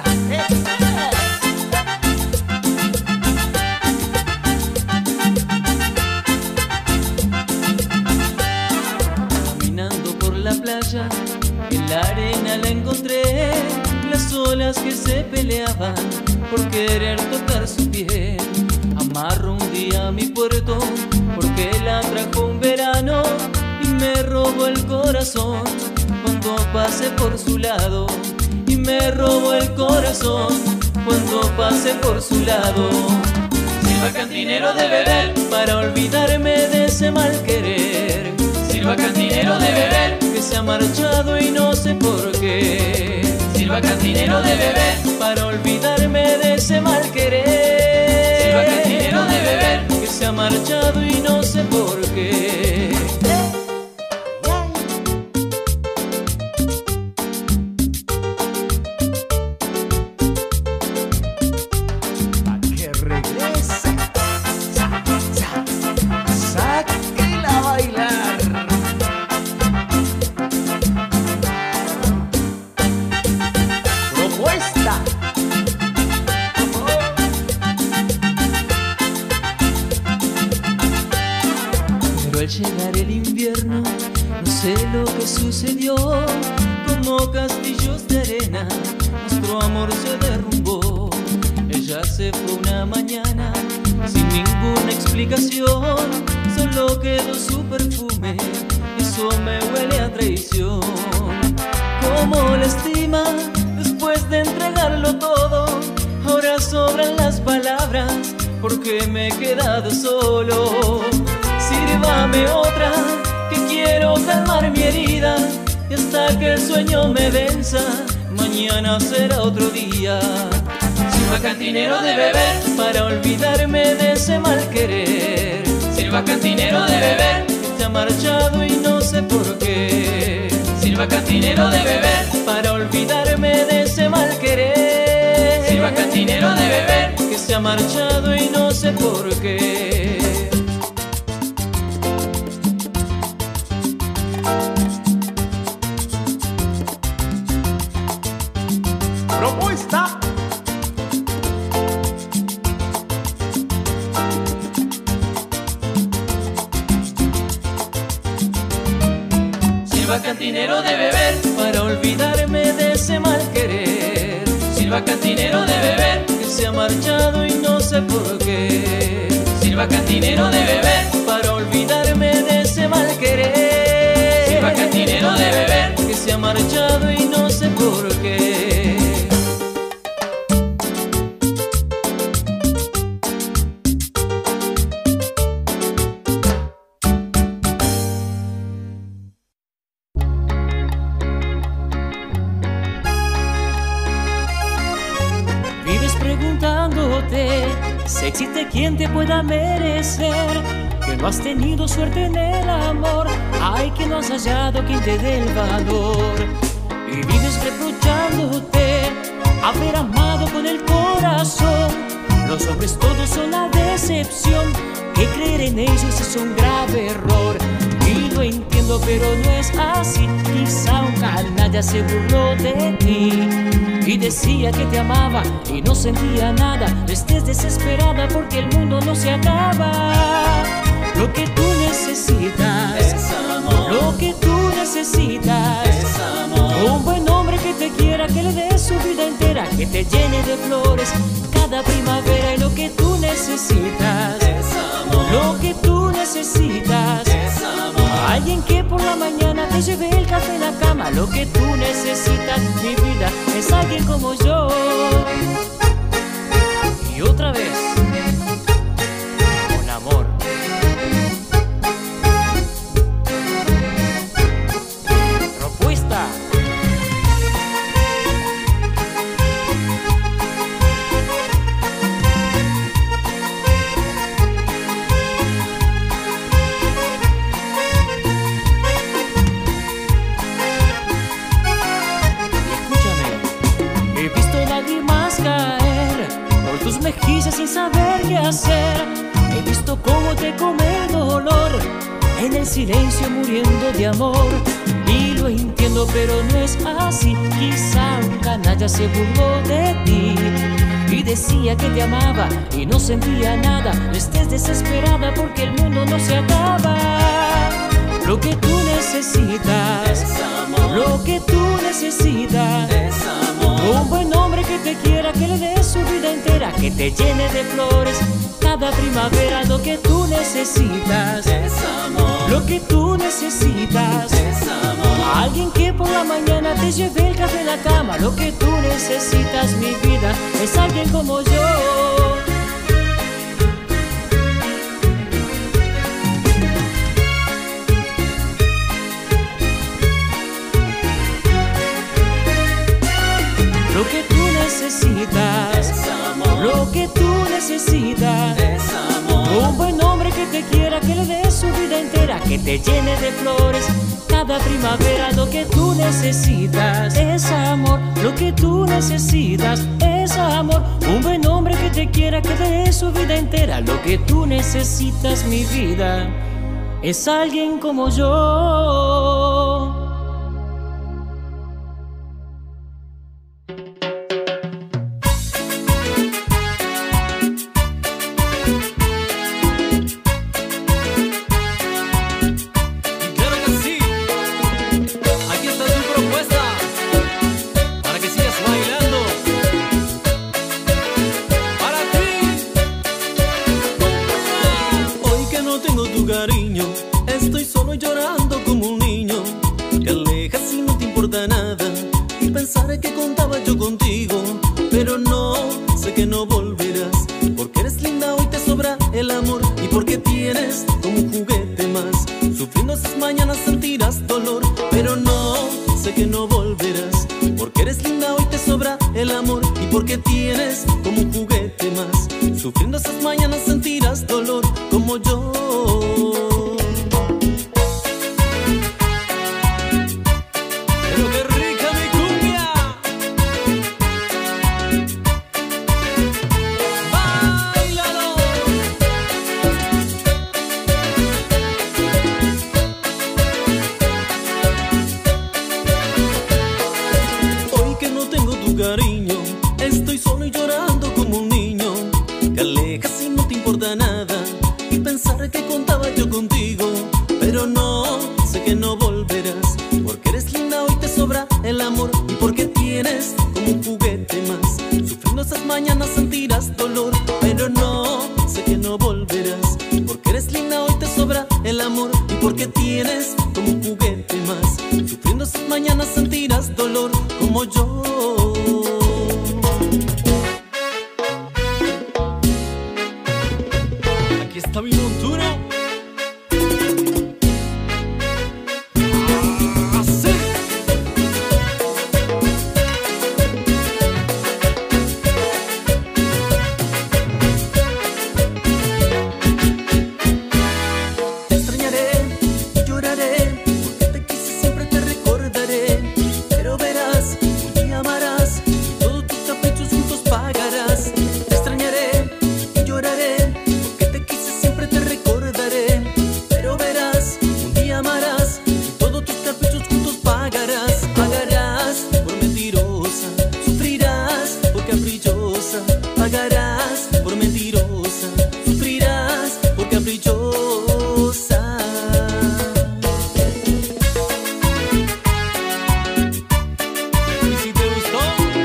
Caminando por la playa, en la arena la encontré, las olas que se peleaban por querer tocar su piel. Amarro un día a mi puerto porque la trajo un verano y me robó el corazón cuando pasé por su lado. Y me robó el corazón cuando pasé por su lado. Sirva cantinero de beber para olvidarme de ese mal querer. Sirva cantinero de beber que se ha marchado y no sé por qué. Sirva cantinero de beber para olvidarme de ese mal querer. Sirva cantinero de beber que se ha marchado y no sé por qué. Pa' que regrese. Sáquela a bailar. Propuesta. Pero al llegar el invierno, no sé lo que sucedió. Como castillos de arena, nuestro amor se derrumbó. Ella se fue una mañana sin ninguna explicación. Solo quedó su perfume, eso me huele a traición. Como la estima después de entregarlo todo. Ahora sobran las palabras porque me he quedado solo. Sírvame otra, que quiero calmar mi herida. Y hasta que el sueño me venza, mañana será otro día. Sirva cantinero de beber para olvidarme de ese mal querer. Sirva cantinero de beber que se ha marchado y no sé por qué. Sirva cantinero de beber para olvidarme de ese mal querer. Sirva cantinero de beber que se ha marchado y no sé por qué. Propuesta. Sirva cantinero de beber para olvidarme de ese mal querer. Sirva cantinero de beber que se ha marchado y no sé por qué. Sirva cantinero de beber para olvidarme de ese mal querer. Sirva cantinero de beber que se ha marchado y no sé por qué. Preguntándote si existe quien te pueda merecer, que no has tenido suerte en el amor, hay que no has hallado quien te dé el valor. Y vives reprochándote haber amado con el corazón. Los hombres todos son la decepción, que creer en ellos es un grave error. Y lo entiendo pero no es así, quizá un canalla se burló de ti y decía que te amaba y no sentía nada. No estés desesperada porque el mundo no se acaba. Lo que tú necesitas es amor. Lo que tú necesitas es amor. Un buen hombre que te quiera, que le dé su vida entera, que te llene de flores cada primavera. Y lo que tú necesitas es amor. Lo que tú necesitas es amor. Alguien que por la mañana te lleve el café en la cama. Lo que tú necesitas, mi vida, es alguien como yo. Y otra vez, con amor. Propuesta. tus mejillas sin saber qué hacer. He visto cómo te come el dolor, en el silencio muriendo de amor. Y lo entiendo, pero no es así. Quizá un canalla se burló de ti y decía que te amaba y no sentía nada. No estés desesperada porque el mundo no se acaba. Lo que tú necesitas es amor. Lo que tú necesitas Es amor. un buen hombre que te quiera, que le dé su vida entera, que te llene de flores cada primavera. Lo que tú necesitas Es amor. Lo que tú necesitas Es amor. alguien que por la mañana te lleve el café en la cama. Lo que tú necesitas, mi vida, es alguien como yo. Lo que tú necesitas Es amor. Lo que tú necesitas Es amor. un buen hombre que te quiera, que le dé su vida entera, que te llene de flores cada primavera. Lo que tú necesitas es amor. Lo que tú necesitas es amor. Un buen hombre que te quiera, que te dé su vida entera. Lo que tú necesitas, mi vida, es alguien como yo. Claro que sí. Aquí está tu propuesta para que sigas bailando. Para ti. Hoy que no tengo tu cariño, estoy solo llorando como un niño. Te alejas y no te importa nada, y pensar que contaba yo contigo, pero no, sé que no volverás, porque eres linda, hoy te sobra el amor, y porque tienes como un juguete más. Sufriendo esas mañanas sentirás dolor, pero no, sé que no volverás, porque eres linda, hoy te sobra el amor, y porque tienes como un juguete más. Sufriendo esas mañanas sentirás dolor como yo. Pero qué rica mi cumbia. Báilalo. Hoy que no tengo tu cariño, estoy solo y llorando como un niño. Te alejas y no te importa nada, y pensar que contaba yo contigo, pero no, sé que no volverás, porque eres linda, hoy te sobra el amor, y porque tienes como un juguete más. Sufriendo esas mañanas sentirás dolor, pero no, sé que no volverás, porque eres linda, hoy te sobra el amor, y porque tienes como un juguete más. Sufriendo esas mañanas sentirás dolor como yo. Aquí está mi montura. Así. Te extrañaré y lloraré, porque te quise, siempre te recordaré. Pero verás, un día amarás, y todos tus caprichos juntos pagarás. Te extrañaré y lloraré, porque te quise, siempre te recordaré. Pero verás, un día amarás, y todos tus caprichos juntos pagarás. Pagarás por mentirosa, sufrirás por caprichosa. Pagarás por mentirosa, sufrirás por caprichosa. Y si te gustó,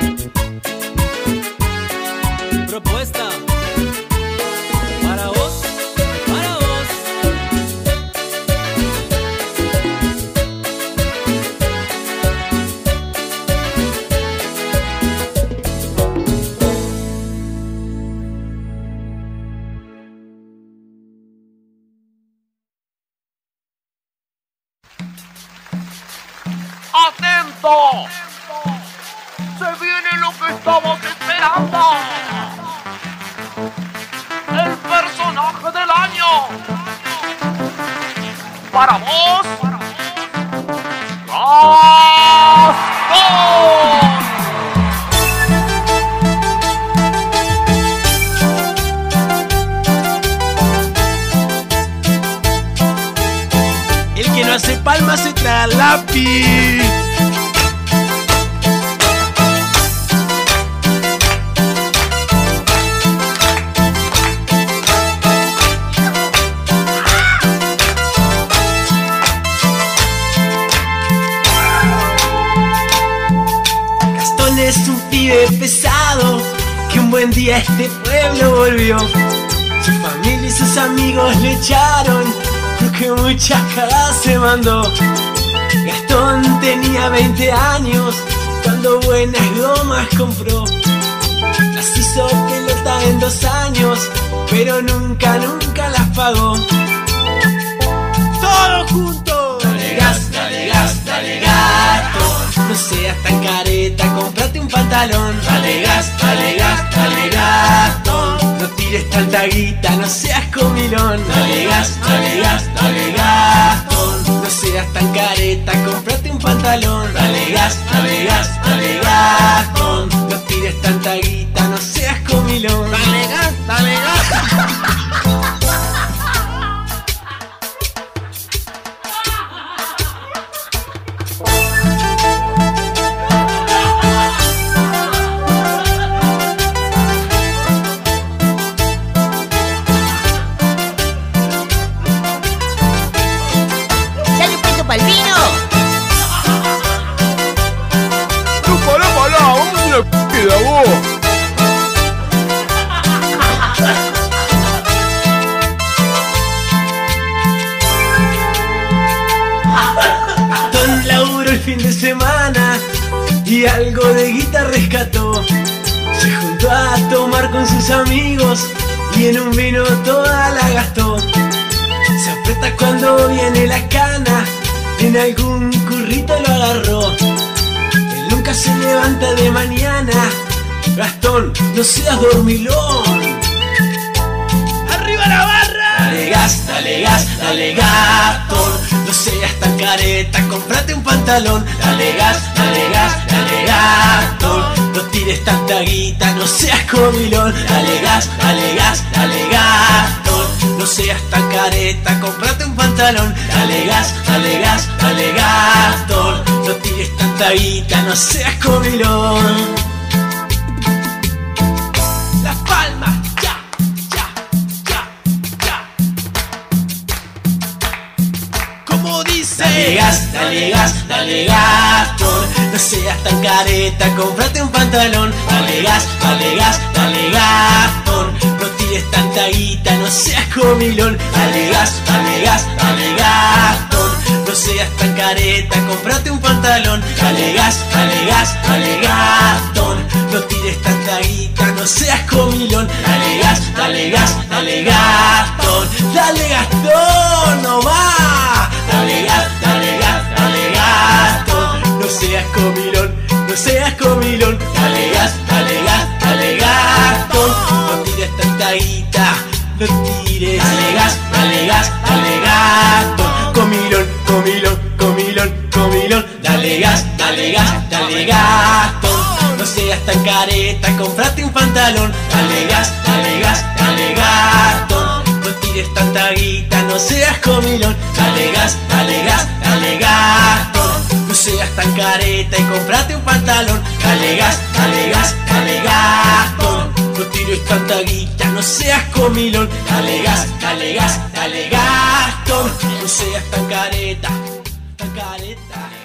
propuesta para vos, para vos. ¡Atento! ¡Se viene lo que estamos esperando! ¡El personaje del año! ¡Para vos! ¡Gastón! palma se trae al lápiz. Gastón es un pibe pesado que un buen día a este pueblo volvió. Su familia y sus amigos le echaron porque muchas cagadas se mandó. Gastón tenía 20 años cuando buenas gomas compró. Las hizo pelota en 2 años, pero nunca las pagó. Todos juntos. Dale gas, dale gas, dale gato. No seas tan careta, cómprate un pantalón. Dale gas, dale gas, dale gato. No tires tanta guita, no seas comilón. Dale gas, dale gas, dale gato. No seas tan careta, cómprate un pantalón. Dale gas, dale gas, dale gato. No tires tanta guita, no seas comilón. Dale gas, dale gas. ¡Sale un peso pa'l vino! Tú pará, vamos a una pida vos. Gastón laburó el fin de semana y algo de guita rescató. Se juntó a tomar con sus amigos y en un vino toda la gastó. Se aprieta cuando viene la cana, en algún currito lo agarró. Él nunca se levanta de mañana. Gastón, no seas dormilón. ¡Arriba la barra! Dale gas, dale gas, dale Gastón. No seas tan careta, cómprate un pantalón. Dale gas, dale gas, dale Gastón. No tires tanta guita, no seas comilón. Dale gas, dale gas, dale Gastón. No seas tan careta, cómprate un pantalón. Dale gas, dale gas, dale Gastón. No tires tanta guita, no seas comilón. Las palmas, ya, ya, ya, ya. Como dice. Dale gas, dale gas, dale Gastón. No seas tan careta, cómprate un pantalón. Dale gas, dale gas, dale Gastón. No tires tanta guita, no seas comilón. Dale gas, dale gas, dale Gastón. No seas tan careta, cómprate un pantalón. Dale gas, dale gas, dale Gastón. No tires tanta guita, no seas comilón. Dale gas, dale gas, dale Gastón. Dale Gastón, no va. Dale gas, dale gas, dale Gastón. No seas comilón, no seas comilón. Dale gas, dale gas, dale Gastón. No tires tanta guita, no tires. Dale gas, dale gas, dale Gastón. Comilón, comilón, comilón, comilón. Dale gas, dale gas, dale Gastón. No seas tan careta, cómprate un pantalón. Dale gas, dale gas, dale Gastón. No tires tanta guita, no seas comilón. Dale gas, dale gas, dale Gastón. No seas tan careta y cómprate un pantalón. Dale gas, dale gas, dale Gastón. No tires tanta guita, no seas comilón. Dale gas, dale gas, dale Gastón. No seas tan careta, tan careta.